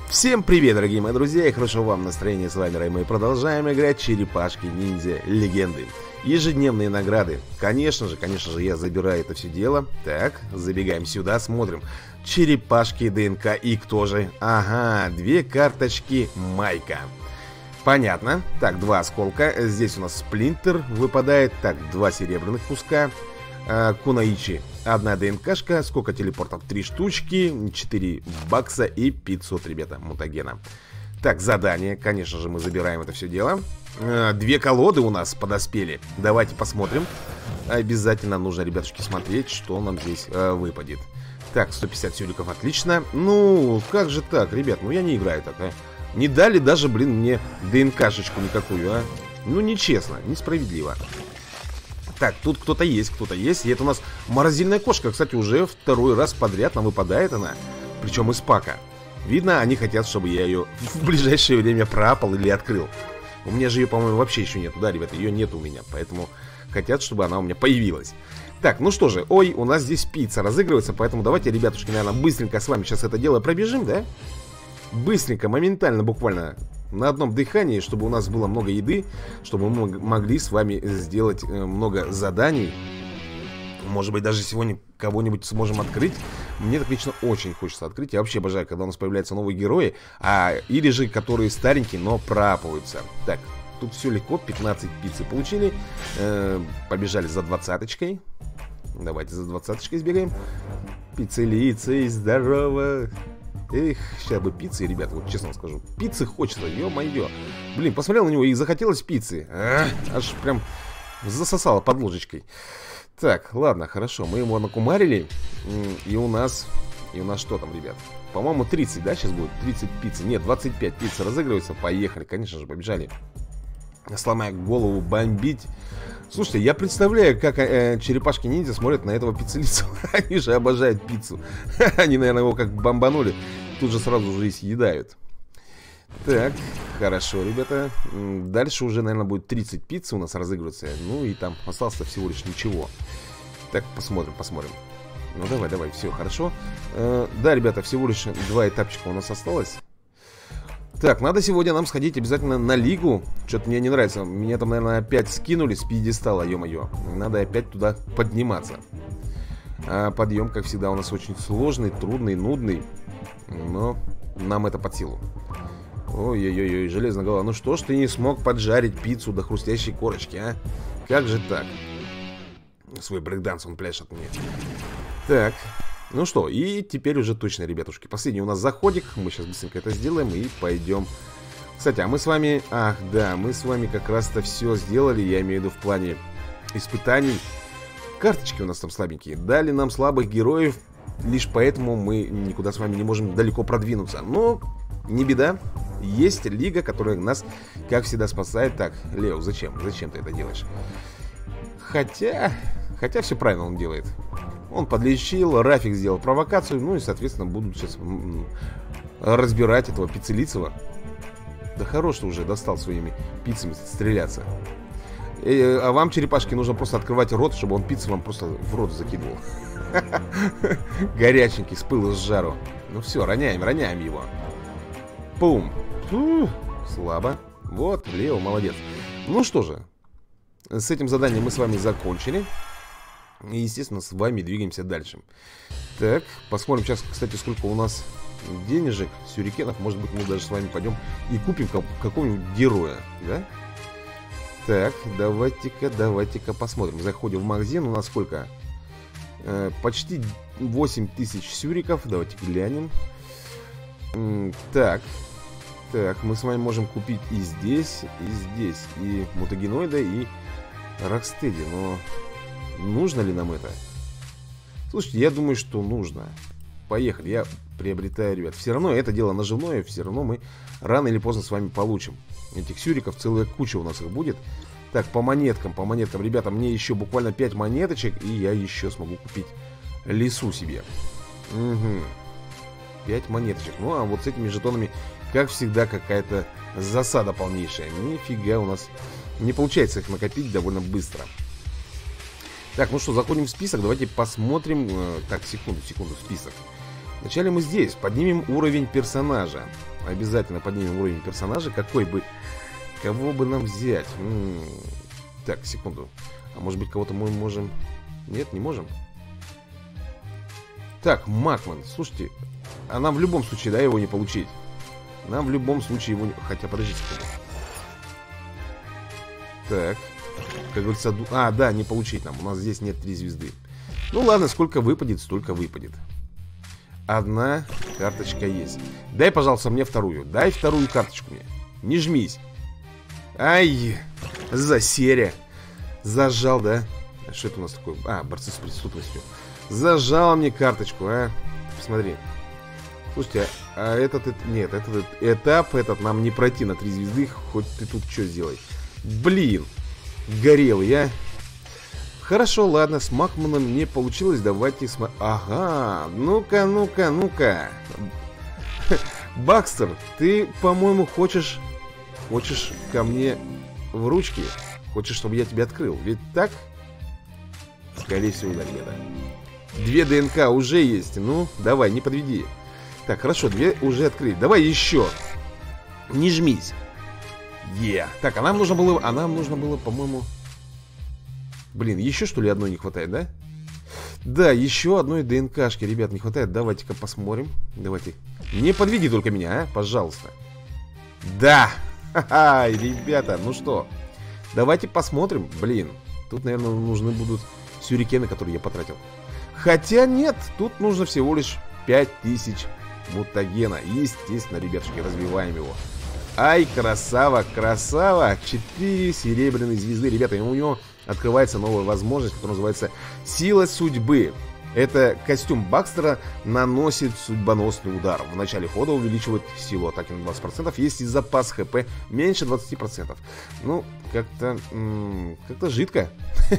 Всем привет, дорогие мои друзья, и хорошо вам настроение. С вами Рэй, мы продолжаем играть Черепашки-ниндзя Легенды. Ежедневные награды. Конечно же, я забираю это все дело. Так, забегаем сюда, смотрим. Черепашки ДНК и кто же? Ага, 2 карточки Майка. Понятно. Так, 2 осколка. Здесь у нас сплинтер выпадает. Так, 2 серебряных куска. Кунаичи, 1 ДНКшка. Сколько телепортов? 3 штучки, 4 бакса и 500, ребята, мутагена. Так, задание, конечно же, мы забираем это все дело. 2 колоды у нас подоспели. Давайте посмотрим. Обязательно нужно, ребятушки, смотреть, что нам здесь выпадет. Так, 150 сюриков, отлично. Ну, как же так, ребят, ну я не играю так, а. Не дали даже, блин, мне ДНКшечку никакую, а. Ну, нечестно, несправедливо. Так, тут кто-то есть. И это у нас морозильная кошка. Кстати, уже 2-й раз подряд нам выпадает она. Причем из пака. Видно, они хотят, чтобы я ее в ближайшее время пропал или открыл. У меня же ее, по-моему, вообще еще нету. Да, ребята, ее нет у меня. Поэтому хотят, чтобы она у меня появилась. Так, ну что же. Ой, у нас здесь пицца разыгрывается. Поэтому давайте, ребятушки, наверное, быстренько с вами сейчас это дело пробежим, да? Быстренько, моментально, буквально на одном дыхании, чтобы у нас было много еды, чтобы мы могли с вами сделать много заданий. Может быть, даже сегодня кого-нибудь сможем открыть. Мне так лично очень хочется открыть. Я вообще обожаю, когда у нас появляются новые герои, или же которые старенькие, но проапываются. Так, тут все легко, 15 пиццы получили. Побежали за 20-очкой. Давайте за 20-очкой сбегаем. Пиццелицей, здорово. Эх, сейчас бы пиццы, ребята, вот честно скажу. Пиццы хочется, ё-моё. Блин, посмотрел на него и захотелось пиццы. Аж прям засосало под ложечкой. Так, ладно, хорошо, мы его накумарили. И у нас что там, ребят? По-моему, 30, да, сейчас будет? 30 пиццы, нет, 25 пиццы разыгрывается. Поехали, конечно же, побежали. Сломая голову, бомбить. Слушайте, я представляю, как черепашки-ниндзя смотрят на этого пиццелицу. Они же обожают пиццу. Они, наверное, его как бомбанули, тут же сразу же и съедают. Так, хорошо, ребята. Дальше уже, наверное, будет 30 пицц у нас разыгрываться. Ну и там осталось всего лишь ничего. Так, посмотрим. Ну давай, все, хорошо. Да, ребята, всего лишь 2 этапчика у нас осталось. Так, надо сегодня нам сходить обязательно на лигу. Что-то мне не нравится. Меня там, наверное, опять скинули с пьедестала, ё-моё. Надо опять туда подниматься. Подъем, как всегда, у нас очень сложный, трудный, нудный. Но нам это под силу. Ой-ой-ой, железная голова. Ну что ж ты не смог поджарить пиццу до хрустящей корочки, а? Как же так? Свой брейкданс он пляшет мне. Так. Ну что, и теперь уже точно, ребятушки. Последний у нас заходик. Мы сейчас быстренько это сделаем и пойдем. Кстати, а мы с вами... Ах, да, мы с вами как раз-то все сделали. Я имею в виду в плане испытаний. Карточки у нас там слабенькие. Дали нам слабых героев. Лишь поэтому мы никуда с вами не можем далеко продвинуться. Но не беда. Есть лига, которая нас, как всегда, спасает. Так, Лео, зачем? Зачем ты это делаешь? Хотя все правильно он делает. Он подлечил, Рафик сделал провокацию. Ну и, соответственно, будут сейчас разбирать этого пиццелицего. Да хорош, что уже достал своими пиццами стреляться. А вам, черепашки, нужно просто открывать рот, чтобы он пиццу вам просто в рот закидывал. Горяченький, с пылу, с жару. Ну все, роняем его. Пум. Слабо. Вот, Лео, молодец. Ну что же, с этим заданием мы с вами закончили. И, естественно, с вами двигаемся дальше. Так, посмотрим сейчас, кстати, сколько у нас денежек, сюрикенов. Может быть, мы даже с вами пойдем и купим какого-нибудь героя, да? Так, давайте-ка посмотрим. Заходим в магазин, у нас сколько? Почти 8000 сюриков. Давайте глянем. Так, мы с вами можем купить и здесь, и мутагеноида, и Рокстеди, но... Нужно ли нам это? Слушайте, я думаю, что нужно. Поехали, я приобретаю, ребят. Все равно это дело наживное. Все равно мы рано или поздно с вами получим. Этих сюриков целая куча у нас их будет. Так, по монеткам, ребята, мне еще буквально 5 монеточек, и я еще смогу купить лесу себе. 5 монеточек. Ну, а вот с этими жетонами, как всегда, какая-то засада полнейшая. Нифига у нас не получается их накопить довольно быстро. Так, ну что, заходим в список, давайте посмотрим. Так, секунду, список. Вначале мы здесь поднимем уровень персонажа. обязательно поднимем уровень персонажа. Кого бы нам взять? Так, секунду. А может быть, кого-то мы можем... Нет, не можем. Так, Макман, слушайте, а нам в любом случае, да, его не получить. Нам в любом случае его не... Хотя, подождите секунду. Так, как говорится, да, не получить нам. У нас здесь нет 3 звезды. Ну ладно, сколько выпадет, столько выпадет. Одна карточка есть. Дай, пожалуйста, мне вторую. Дай вторую карточку мне. Не жмись. Ай, засеря. Зажал, да? Что это у нас такое? Борцы с преступностью. Зажал мне карточку, а? Посмотри. Слушайте, нет, этот этап нам не пройти на 3 звезды. Хоть ты тут что сделай. Блин, горел я. Хорошо, ладно, с Макманом не получилось. Давайте Ага, ну-ка. Бакстер, ты, по-моему, хочешь ко мне в ручки? Хочешь, чтобы я тебя открыл? Ведь так? Скорее всего, да, ребята. 2 ДНК уже есть. Ну, давай, не подведи. Так, хорошо, 2 уже открыли. Давай еще. Не жмись. Так, а нам нужно было, по-моему... Блин, еще что ли одной не хватает, да? Да, еще одной ДНКшки, ребят, не хватает. Давайте-ка посмотрим. Давайте. Не подведи только меня, пожалуйста. Да! Ха-ха, ребята, ну что? Давайте посмотрим. Блин, тут, наверное, нужны будут сюрикены, которые я потратил. Хотя нет, тут нужно всего лишь 5000 мутагена. Естественно, ребятушки, развиваем его. Ай, красава, красава. 4 серебряные звезды. Ребята, у него открывается новая возможность, которая называется Сила судьбы. Это костюм Бакстера наносит судьбоносный удар. В начале хода увеличивает силу атаки на 20%. Есть и запас ХП меньше 20%. Ну, как-то жидко.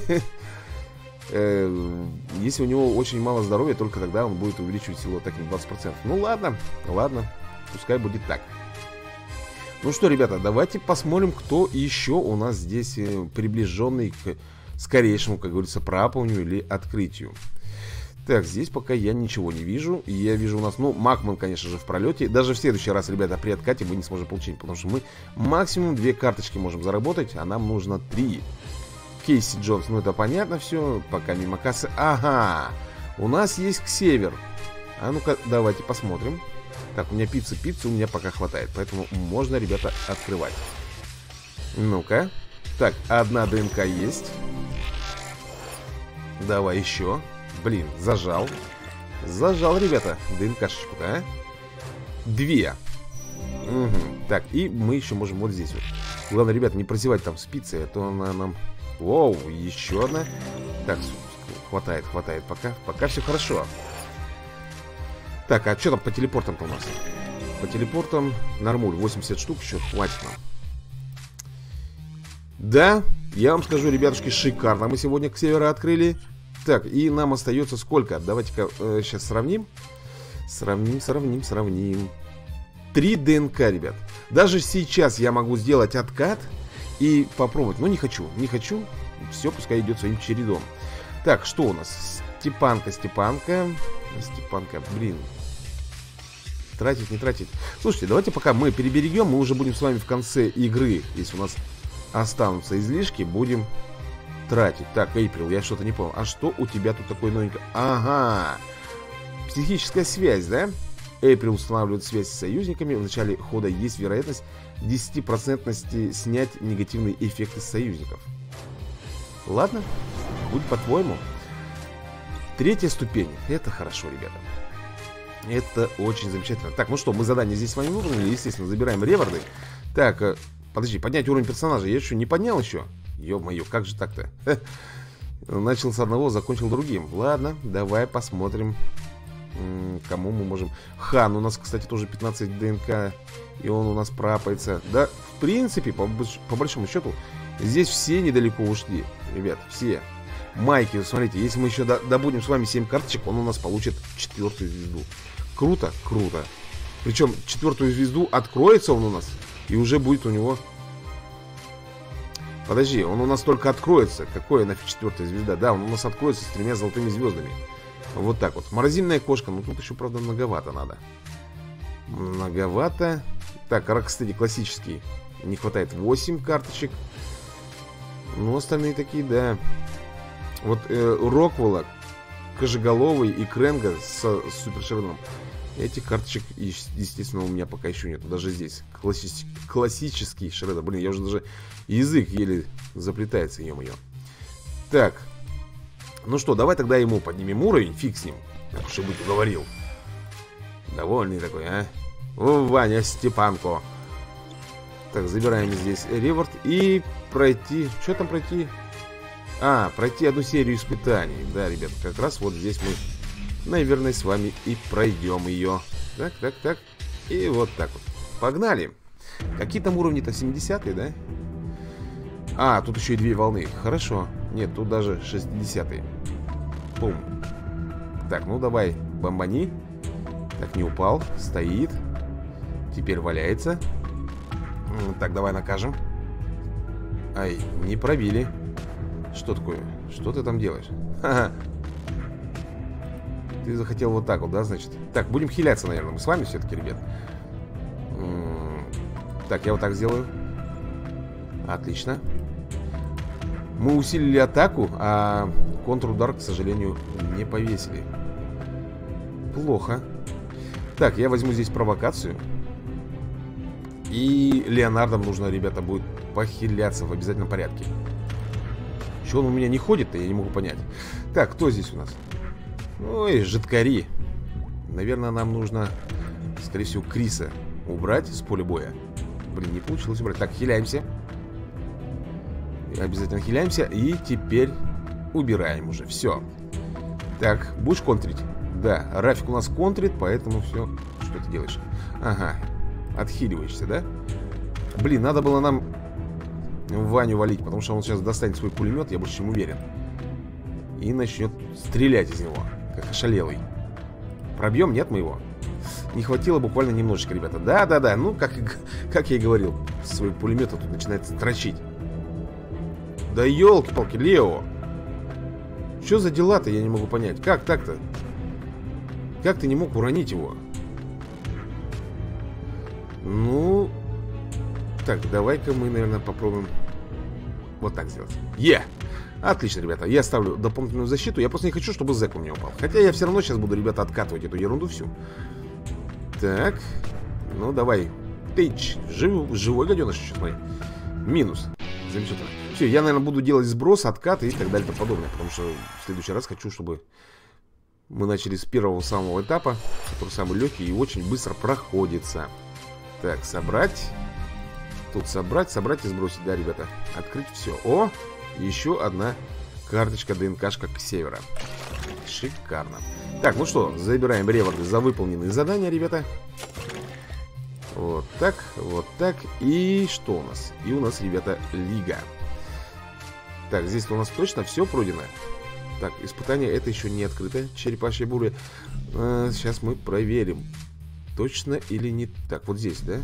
Если у него очень мало здоровья, только тогда он будет увеличивать силу атаки на 20%. Ну ладно, пускай будет так. Ну что, ребята, давайте посмотрим, кто еще у нас здесь приближенный к скорейшему, как говорится, проапыванию или открытию. Так, здесь пока я ничего не вижу. И я вижу у нас, Макман, конечно же, в пролете. Даже в следующий раз, ребята, при откате мы не сможем получить, потому что мы максимум 2 карточки можем заработать, а нам нужно 3. Кейси Джонс, это понятно все. Пока мимо кассы. Ага, у нас есть Ксевер. А ну-ка, давайте посмотрим. Так, у меня пиццы у меня пока хватает. Поэтому можно, ребята, открывать. Ну-ка. Так, 1 ДНК есть. Давай еще. Блин, зажал. Зажал, ребята, ДНКшечку-то, а? 2. Угу. Так, и мы еще можем вот здесь вот. Главное, ребята, не прозевать там спицы, а то она нам... Воу, еще одна. Так, хватает пока все хорошо. Так, а что там по телепортам-то у нас? По телепортам нормуль, 80 штук еще хватит нам. Да, я вам скажу, ребятушки, шикарно мы сегодня к северу открыли. Так, и нам остается сколько? Давайте-ка сейчас сравним. Сравним. 3 ДНК, ребят. Даже сейчас я могу сделать откат и попробовать. Но не хочу. Все, пускай идет своим чередом. Так, что у нас? Степанка, блин. Тратить, не тратить. Слушайте, давайте пока мы переберегем. Мы уже будем с вами в конце игры, если у нас останутся излишки, будем тратить. Так, Эйприл, я что-то не понял. А что у тебя тут такое новенькое? Ага. Психическая связь, да? Эйприл устанавливает связь с союзниками. В начале хода есть вероятность 10% снять негативные эффекты с союзников. Ладно, будь по-твоему. 3-я ступень. Это хорошо, ребята. Это очень замечательно. Так, ну что, мы задание здесь с вами выполнили. Естественно, забираем реварды. Так, подожди, поднять уровень персонажа. Я еще не поднял еще. Ё-моё, как же так-то? Начал с одного, закончил другим. Ладно, давай посмотрим, кому мы можем. Хан у нас, кстати, тоже 15 ДНК. И он у нас прапается. Да, в принципе, по большому счету, здесь все недалеко ушли. Ребят, все. Майки, смотрите, если мы еще добудем с вами 7 карточек, он у нас получит 4-ю звезду. Круто, круто. Причем 4-ю звезду откроется он у нас, и уже будет у него... Подожди, он у нас только откроется. Какое нафиг 4-я звезда? Да, он у нас откроется с 3 золотыми звездами. Вот так вот. Морозильная кошка. Ну тут еще, правда, многовато надо. Многовато. Так, кстати, классический. Не хватает 8 карточек. Ну, остальные такие, да. Вот Роквелла, Кожеголовый и Кренга с Супер Шредом. Этих карточек, естественно, у меня пока еще нету. Даже здесь классический Шредер. Блин, я уже даже язык еле заплетается, ё-моё. Так. Ну что, давай тогда ему поднимем уровень. Фиг с ним. Так уж и быть, уговорил. Довольный такой, а? О, Ваня Степанко. Так, забираем здесь реворд. И пройти... Что там пройти? Пройти одну серию испытаний. Да, ребят, как раз вот здесь мы, наверное, с вами и пройдем ее. Так, так, так. И вот так вот. Погнали. Какие там уровни-то? 70-е, да? Тут еще и 2 волны. Хорошо. Нет, тут даже 60-е. Пум. Так, ну давай, бомбани. Так, не упал. Стоит. Теперь валяется. Так, давай накажем. Ай, не пробили. Что такое? Что ты там делаешь? Ха-ха. Ты захотел вот так вот, да, значит? Так, будем хиляться, наверное, мы с вами все-таки, ребят. Так, я вот так сделаю. Отлично. Мы усилили атаку, а контрудар, к сожалению, не повесили. Плохо. Так, я возьму здесь провокацию. И Леонардом нужно, ребята, будет похиляться в обязательном порядке. Чего он у меня не ходит-то, я не могу понять. Так, кто здесь у нас? Ой, жидкари. Наверное, нам нужно, скорее всего, Криса убрать с поля боя. Блин, не получилось убрать. Так, хиляемся. Обязательно хиляемся. И теперь убираем уже. Все. Так, будешь контрить? Да, Рафик у нас контрит, поэтому все. Что ты делаешь? Ага, отхиливаешься, да? Блин, надо было нам Ваню валить, потому что он сейчас достанет свой пулемет, я больше чем уверен. И начнет стрелять из него, как ошалелый. Пробьем? Нет, мы его? Не хватило буквально немножечко, ребята. Да-да-да, ну, как я и говорил, свой пулемет тут начинает строчить. Да елки-палки, Лео! Что за дела-то, я не могу понять. Как так-то? Как ты не мог уронить его? Ну... Так, давай-ка мы, наверное, попробуем вот так сделать. Отлично, ребята, я ставлю дополнительную защиту. Я просто не хочу, чтобы Зэк у меня упал. Хотя я все равно сейчас буду, ребята, откатывать эту ерунду всю. Так, ну давай. Ты живой гаденыш сейчас, смотри. Минус. Замечательно. Все, я, наверное, буду делать сброс, откаты и так далее и тому подобное. Потому что в следующий раз хочу, чтобы мы начали с первого самого этапа, который самый легкий и очень быстро проходится. Так, собрать. Тут собрать и сбросить, да, ребята. Открыть все. О, еще одна карточка ДНКшка к севера. Шикарно. Так, ну что, забираем реворды за выполненные задания, ребята. Вот так, вот так. И что у нас? И у нас, ребята, лига. Так, здесь у нас точно все пройдено. Так, испытание это еще не открыто. Черепашья буря. Сейчас мы проверим. Точно или не так? Вот здесь, да?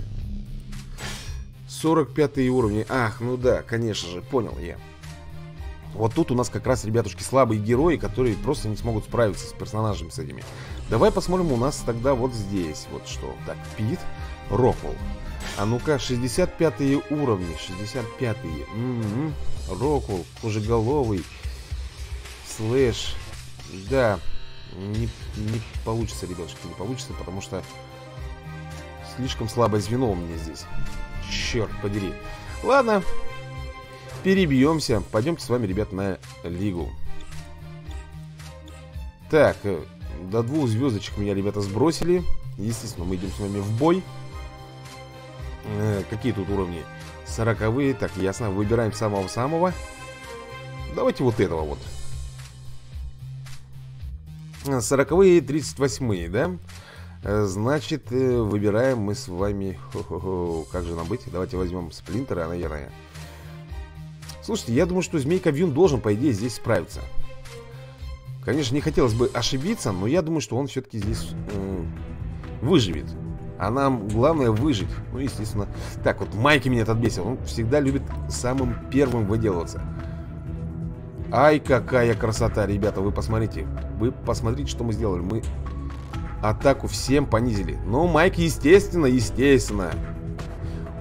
45 уровни. Ах, ну да, конечно же, понял я. Вот тут у нас как раз, ребятушки, слабые герои, которые просто не смогут справиться с персонажами с этими. Давай посмотрим у нас тогда вот здесь. Вот что. Так, Пит, Роквелл. А ну-ка, 65-е уровни. 65-е. Роквелл, Кожеголовый, Слэш. Да, не получится, ребятушки, не получится, потому что слишком слабое звено у меня здесь. Черт подери. Ладно, перебьемся. Пойдемте с вами, ребят, на лигу. Так, до 2 звездочек меня, ребята, сбросили. Естественно, мы идем с вами в бой. Какие тут уровни? 40-е, так, ясно. Выбираем самого-самого. Давайте вот этого вот. 40-е, 38-е, да? Значит, выбираем мы с вами... Как же нам быть? Давайте возьмем Сплинтера, наверное. Слушайте, я думаю, что Змейка Вьюн должен, по идее, здесь справиться. Конечно, не хотелось бы ошибиться, но я думаю, что он все-таки здесь выживет. А нам главное выжить. Ну, естественно. Так, вот Майки меня отбесил. Он всегда любит самым первым выделываться. Ай, какая красота, ребята. Вы посмотрите. Вы посмотрите, что мы сделали. Мы атаку всем понизили. Но Майк, естественно,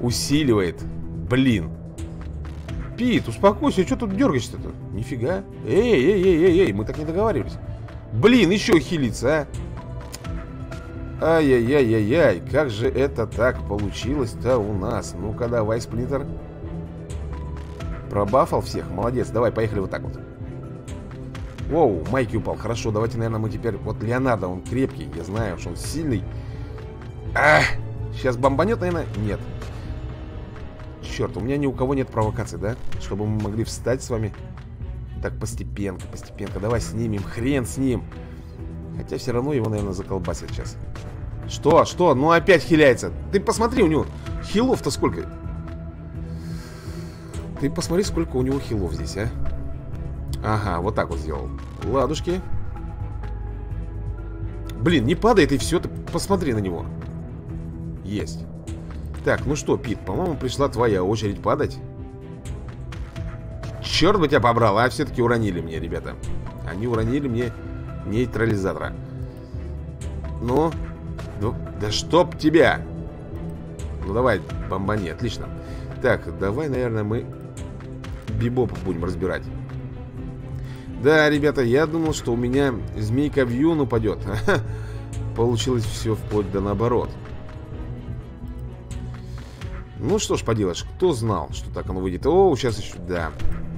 усиливает. Блин. Пит, успокойся, что тут дергаешься-то? Нифига. Эй, мы так не договаривались. Блин, еще хилится, а. Ай-яй-яй-яй-яй, как же это так получилось-то у нас? Ну-ка, давай, Сплинтер. Пробафал всех, молодец. Давай, поехали вот так вот. Оу, Майки упал, хорошо. Давайте, наверное, мы теперь... Вот Леонардо, он крепкий, я знаю, что он сильный. Сейчас бомбанет, наверное? Нет. Черт, у меня ни у кого нет провокаций, да? Чтобы мы могли встать с вами. Так, постепенка, постепенка. Давай снимем, хрен с ним. Хотя все равно его, наверное, заколбасят сейчас. Что? Что? Ну опять хиляется. Ты посмотри, у него хилов-то сколько. Ты посмотри, сколько у него хилов здесь, а. Ага, вот так вот сделал. Ладушки. Блин, не падает и все. Ты посмотри на него. Есть. Так, ну что, Пит, по-моему, пришла твоя очередь падать. Черт бы тебя побрал, а все-таки уронили мне, ребята. Они уронили мне нейтрализатора. Ну, да чтоб тебя. Ну давай, бомбани, отлично. Так, давай, наверное, мы Бибопа будем разбирать. Да, ребята, я думал, что у меня змейка в юн упадет. Получилось все вплоть до наоборот. Ну что ж поделаешь, кто знал, что так оно выйдет. О, сейчас еще, да.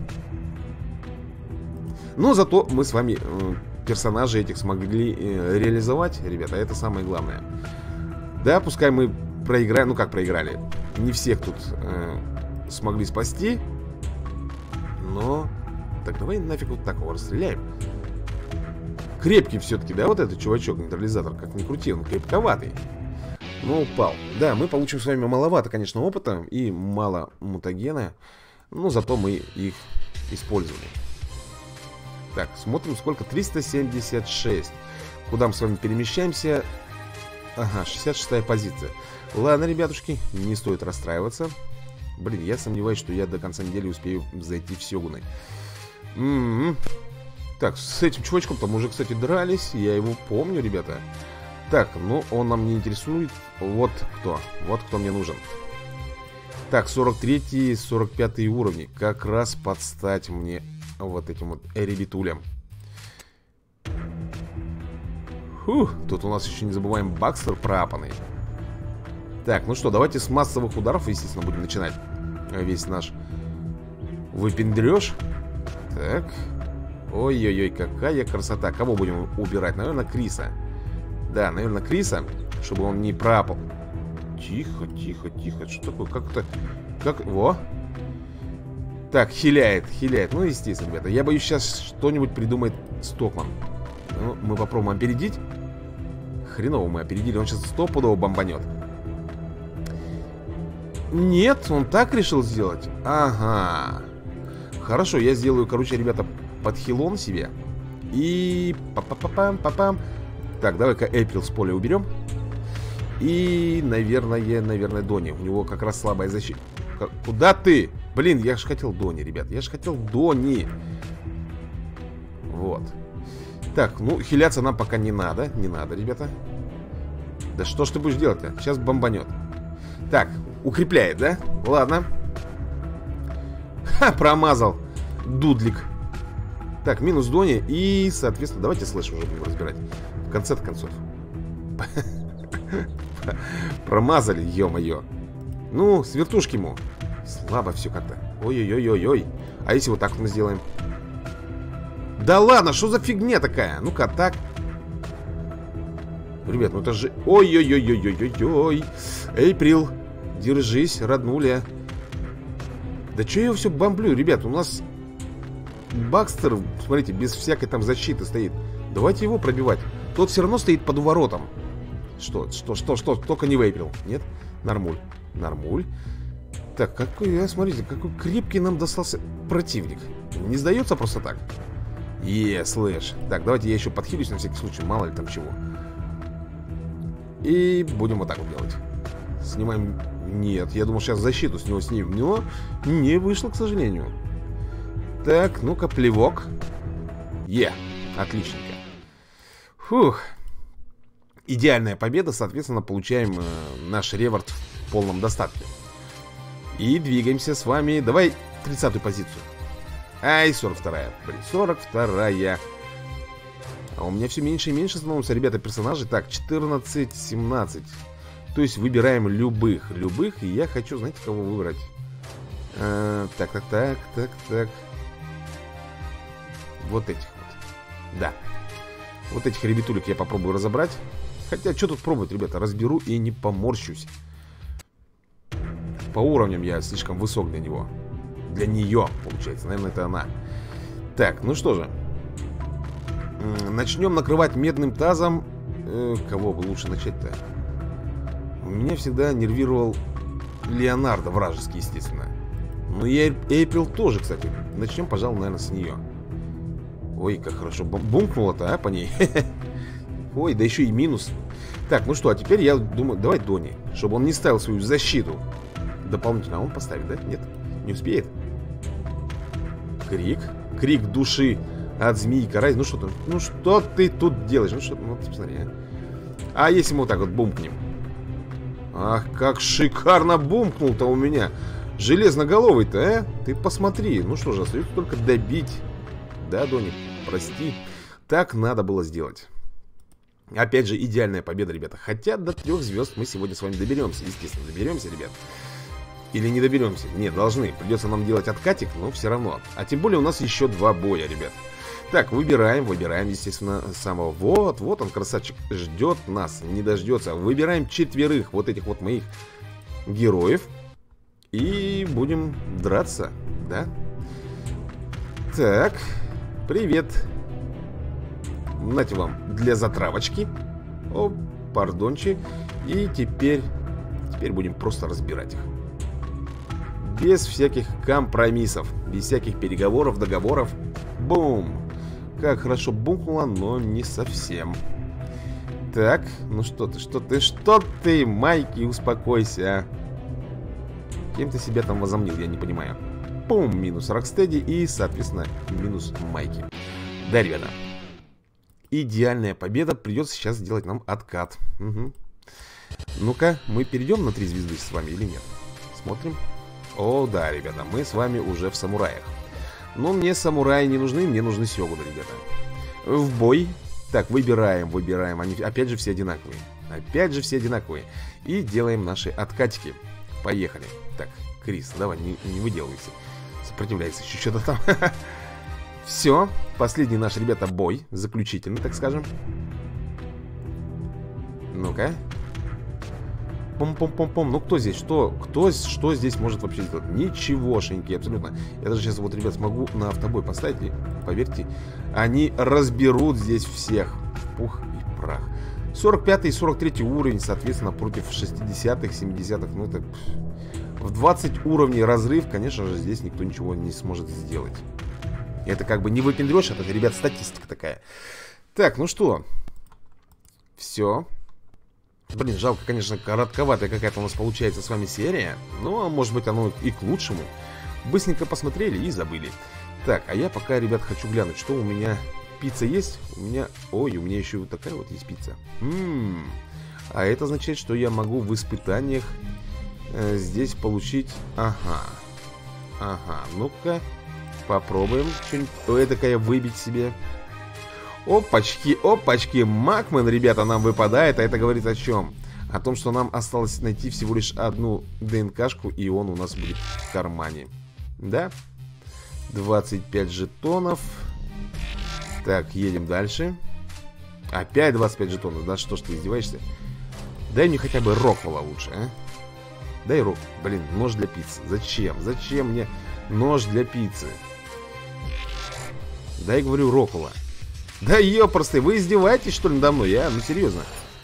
Но зато мы с вами персонажей этих смогли реализовать, ребята, это самое главное. Да, пускай мы проиграем, ну как проиграли, не всех тут смогли спасти. Но, так давай нафиг вот так его расстреляем. Крепкий все-таки, да, вот этот чувачок, нейтрализатор, как ни крути, он крепковатый. Но упал. Да, мы получим с вами маловато, конечно, опыта и мало мутагена. Но зато мы их использовали. Так, смотрим, сколько. 376. Куда мы с вами перемещаемся? Ага, 66-я позиция. Ладно, ребятушки, не стоит расстраиваться. Блин, я сомневаюсь, что я до конца недели успею зайти в Сёгуны. Так, с этим чувачком-то мы уже, кстати, дрались. Я его помню, ребята. Так, ну, он нам не интересует. Вот кто мне нужен. Так, 43-й, 45-й уровни. Как раз под стать мне вот этим вот ребятулям. Фух, тут у нас еще не забываем Бакстер пропанный. Так, ну что, давайте с массовых ударов, естественно, будем начинать весь наш выпендреж. Так. Ой-ой-ой, какая красота. Кого будем убирать? Наверное, Криса. Да, наверное, Криса, чтобы он не пропал. Тихо, тихо, тихо. Что такое? Как-то... Как... Во. Так, хиляет. Ну, естественно, ребята. Я боюсь, сейчас что-нибудь придумает Стокман. Ну, мы попробуем опередить. Хреново мы опередили. Он сейчас стопудово бомбанет. Нет, он так решил сделать. Ага. Хорошо, я сделаю, короче, ребята, подхилон себе. И... Па-па-па-пам. Так, давай-ка Эйприл с поля уберем. И, наверное, Дони. У него как раз слабая защита. Куда ты? Блин, я же хотел Дони, ребят. Я же хотел Дони. Вот. Так, ну, хиляться нам пока не надо. Не надо, ребята. Да что ж ты будешь делать-то? Сейчас бомбанет. Так, укрепляет, да? Ладно. Ха, промазал. Дудлик. Так, минус Дони. И, соответственно, давайте слэш уже будем разбирать. В конце-то концов. Промазали, ё-моё. Ну, с вертушки ему. Слабо все как-то. Ой-ой-ой-ой-ой. А если вот так вот мы сделаем? Да ладно, что за фигня такая? Ну-ка, так. Ребят, ну это же... Ой-ой-ой-ой-ой-ой-ой. Эйприл, держись, роднуля. Да что я его все бомблю, ребят? У нас Бакстер, смотрите, без всякой там защиты стоит. Давайте его пробивать. Тот все равно стоит под уворотом. Что? Только не Вейприл. Нет? Нормуль. Так, какой, смотрите, какой крепкий нам достался противник. Не сдается просто так. Слэш. Так, давайте я еще подхилюсь на всякий случай, мало ли там чего. И будем вот так вот делать. Снимаем... Нет, я думал, сейчас защиту с него снимем. Но не вышло, к сожалению. Так, ну-ка, плевок. Отличненько. Фух. Идеальная победа, соответственно, получаем наш реворд в полном достатке. И двигаемся с вами. Давай 30-ю позицию. Ай, 42-я. Блин, 42-я. А у меня все меньше и меньше становятся, ребята, персонажей. Так, 14, 17. То есть выбираем любых. Любых. И я хочу, знаете, кого выбрать? Так. Вот этих вот. Да. Вот этих ребятулек я попробую разобрать. Хотя, что тут пробовать, ребята? Разберу и не поморщусь. По уровням я слишком высок для него. Для нее, получается. Наверное, это она. Так, ну что же. Начнем накрывать медным тазом. Кого бы лучше начать-то? Меня всегда нервировал Леонардо, вражеский, естественно. Ну и Эйприл тоже, кстати. Начнем, пожалуй, наверное, с нее. Ой, как хорошо бумкнуло-то, а, по ней. Ой, да еще и минус. Так, ну что, а теперь я думаю, давай Дони, чтобы он не ставил свою защиту дополнительно. А он поставит, да? Нет, не успеет. Крик души от змеи карай. Ну что ты тут делаешь? Ну что, ну посмотри, а если мы вот так вот бумкнем? Ах, как шикарно бумкнул-то у меня железноголовый-то, а? Ты посмотри. Ну что же, остается только добить. Да, Дони, прости. Так надо было сделать. Опять же, идеальная победа, ребята. Хотя до 3 звезд мы сегодня с вами доберемся. Естественно, доберемся, ребят. Или не доберемся? Нет, должны. Придется нам делать откатик, но все равно. А тем более у нас еще 2 боя, ребят. Так, выбираем, естественно, самого. Вот он, красавчик, ждет нас, не дождется. Выбираем 4 вот этих вот моих героев. И будем драться, да? Так, привет. Нате вам для затравочки. О, пардончи. И теперь будем просто разбирать их. Без всяких компромиссов. Без всяких переговоров, договоров. Бум. Как хорошо бумкнуло, но не совсем. Так, ну что ты, Майки, успокойся. Кем ты себя там возомнил, я не понимаю. Бум, минус Рокстеди и, соответственно, минус Майки. Да, ребята. Идеальная победа. Придется сейчас сделать нам откат. Угу. Ну-ка, мы перейдем на 3 звезды с вами или нет? Смотрим. О, да, ребята, мы с вами уже в самураях. Но мне самураи не нужны, мне нужны сёгуны, ребята. В бой. Так, выбираем. Они опять же все одинаковые. И делаем наши откатики. Поехали. Так, Крис, давай, не выделывайся. Сопротивляйся еще что-то там. Все, последний наш, ребята, бой. Заключительный, так скажем. Ну-ка. Пом-пом-пом-пом. Ну кто здесь? Что здесь может вообще сделать? Ничегошеньки, абсолютно. Я даже сейчас вот, ребят, смогу на автобой поставить. И, поверьте, они разберут здесь всех в пух и прах. 45 и 43 уровень, соответственно, против 60-х, 70-х. Ну это... В 20 уровней разрыв, конечно же, здесь никто ничего не сможет сделать. Это как бы не выпендрешь, это, ребят, статистика такая. Так, ну что? Все. Блин, жалко, конечно, коротковатая какая-то у нас получается с вами серия. Но, может быть, оно и к лучшему. Быстренько посмотрели и забыли. Так, а я пока, ребят, хочу глянуть, что у меня... Пицца есть? У меня... Ой, у меня еще вот такая вот есть пицца. А это означает, что я могу в испытаниях здесь получить... Ага, ну-ка. Попробуем что-нибудь этакое выбить себе. Опачки, Макмен, ребята, нам выпадает. А это говорит о чем? О том, что нам осталось найти всего лишь одну ДНКшку, и он у нас будет в кармане. Да? 25 жетонов. Так, едем дальше. Опять 25 жетонов. Да что ж ты издеваешься? Дай мне хотя бы Роквелла лучше, а? Дай Рок. Блин, нож для пиццы. Зачем? Зачем мне нож для пиццы? Дай, говорю, Роквелла. Да ёпросты, вы издеваетесь, что ли, надо мной? Ну, серьезно.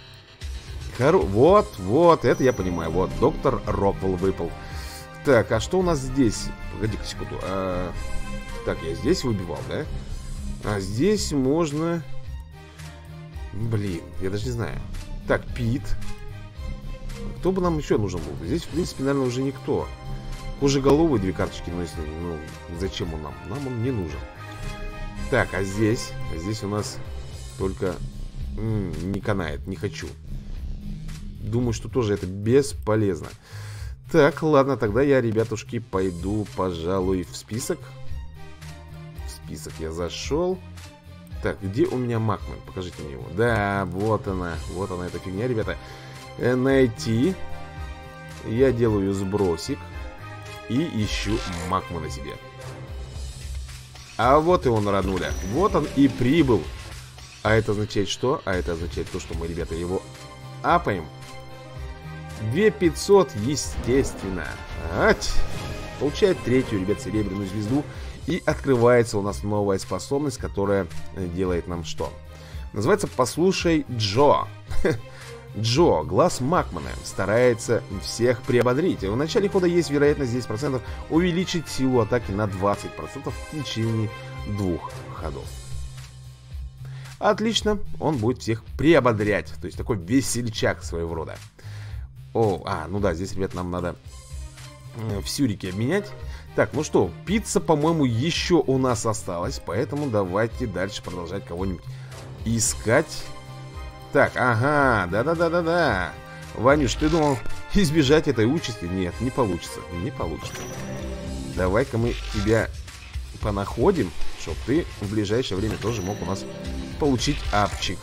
Вот, это я понимаю. Вот, доктор Роквелл выпал. Так, а что у нас здесь? Погоди-ка секунду. Так, я здесь выбивал, да? А здесь можно... Блин, я даже не знаю. Так, Пит. Кто бы нам еще нужен был? Здесь, в принципе, наверное, уже никто. Кожеголовый 2 карточки, но если... Ну, зачем он нам? Нам он не нужен. Так, а здесь? А здесь у нас только... не канает, не хочу. Думаю, что тоже это бесполезно. Так, ладно, тогда я, ребятушки, пойду, пожалуй, в список. В список я зашел. Так, где у меня Макман? Покажите мне его. Да, вот она эта фигня, ребята. Найти. Я делаю сбросик. И ищу Макмана себе. А вот и он, роднуля. Вот он и прибыл. А это означает что? А это означает то, что мы, ребята, его апаем. 2500, естественно. Получает третью, ребят, серебряную звезду. И открывается у нас новая способность, которая делает нам что? Называется «Послушай Джо». Джо, глаз Макмана, старается всех приободрить. В начале хода есть вероятность 10% увеличить силу атаки на 20% в течение 2 ходов. Отлично, он будет всех приободрять. То есть такой весельчак своего рода. Ну да, здесь, ребят, нам надо в сюрике обменять. Так, ну что, пицца, по-моему, еще у нас осталась. Поэтому давайте дальше продолжать кого-нибудь искать. Так, ага, да-да-да-да-да. Ванюш, ты думал избежать этой участи? Нет, не получится, не получится. Давай-ка мы тебя понаходим, чтобы ты в ближайшее время тоже мог у нас получить апчик.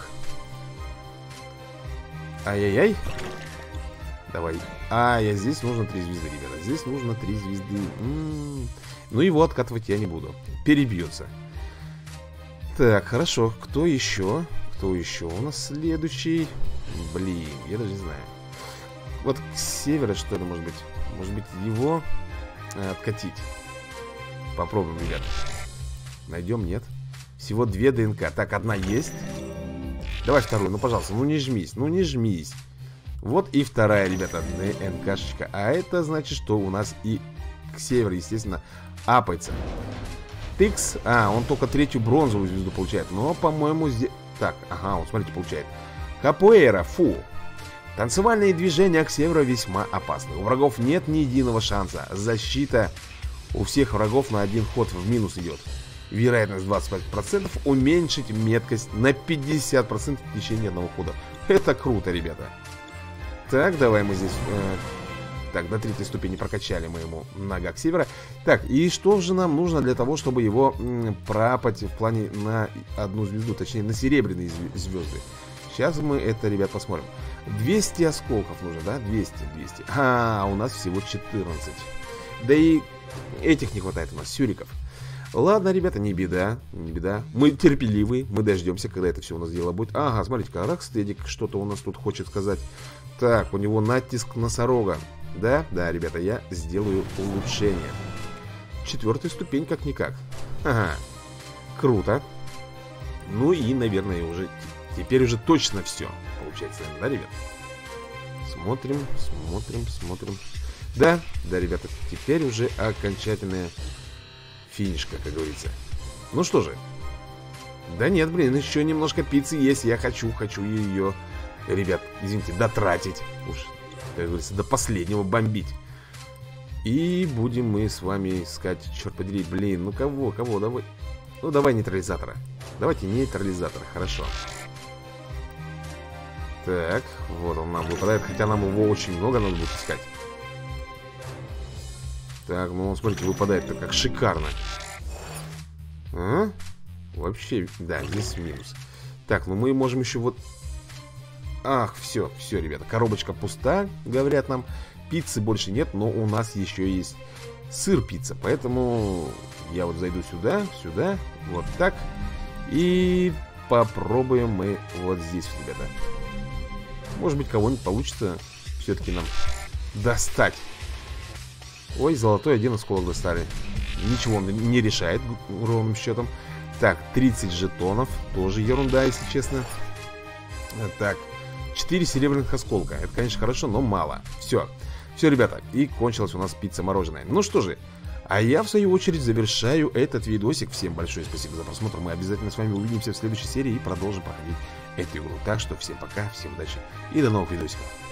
Ай-яй-яй. Давай. Здесь нужно 3 звезды, ребята. Здесь нужно 3 звезды. Ну его откатывать я не буду. Перебьется. Так, хорошо. Кто еще? Кто еще у нас следующий? Блин, я даже не знаю. Вот с севера, что ли, может быть? Может быть, его откатить? Попробуем, ребят. Найдем, нет? Всего 2 ДНК. Так, одна есть. Давай вторую, ну, пожалуйста. Ну, не жмись, ну, не жмись. Вот и вторая, ребята, ДНКшечка. А это значит, что у нас и к северу, естественно, апается. Тыкс. Он только 3-ю бронзовую звезду получает. Но, по-моему, здесь... Так, ага, он, смотрите, получает. Капуэйра, фу. Танцевальные движения к северу весьма опасны. У врагов нет ни единого шанса. Защита у всех врагов на 1 ход в минус идет. Вероятность 25%. Уменьшить меткость на 50% в течение 1 хода. Это круто, ребята. Так, давай мы здесь... Так, до 3-й ступени прокачали мы ему нога к севера. Так, и что же нам нужно для того, чтобы его пропать в плане на 1 звезду, точнее на серебряные звезды? Сейчас мы это, ребят, посмотрим. 200 осколков нужно, да? 200. У нас всего 14. Да и этих не хватает у нас, сюриков. Ладно, ребята, не беда, не беда. Мы терпеливые, мы дождемся, когда это все у нас дело будет. Ага, смотрите-ка, Рокстедик что-то у нас тут хочет сказать. Так, у него натиск носорога. Да, ребята, я сделаю улучшение. 4-я ступень, как-никак. Ага, круто. Ну и, наверное, уже теперь уже точно все получается, да, ребят? Смотрим. Да, ребята, теперь уже окончательная финишка, как говорится. Ну что же. Да нет, блин, еще немножко пиццы есть. Я хочу ее, ребят, извините, дотратить. Уж, как говорится, до последнего бомбить. И будем мы с вами искать, черт подери, блин, ну кого, давай. Ну давай нейтрализатора. Давайте нейтрализатора, хорошо. Так, вот он нам выпадает, хотя нам его очень много надо будет искать. Так, ну смотрите, выпадает-то как шикарно. Вообще, да, здесь минус. Так, ну мы можем еще вот... Ах, все, ребята, коробочка пуста, говорят нам. Пиццы больше нет, но у нас еще есть сыр-пицца. Поэтому я вот зайду сюда, вот так. И попробуем мы вот здесь, ребята. Может быть, кого-нибудь получится все-таки нам достать. Ой, золотой 1 осколок достали. Ничего он не решает ровным счетом. Так, 30 жетонов. Тоже ерунда, если честно. Так, 4 серебряных осколка. Это, конечно, хорошо, но мало. Все, ребята, и кончилась у нас пицца мороженое. Ну что же, а я, в свою очередь, завершаю этот видосик. Всем большое спасибо за просмотр. Мы обязательно с вами увидимся в следующей серии и продолжим проходить эту игру. Так что всем пока, всем удачи и до новых видосиков.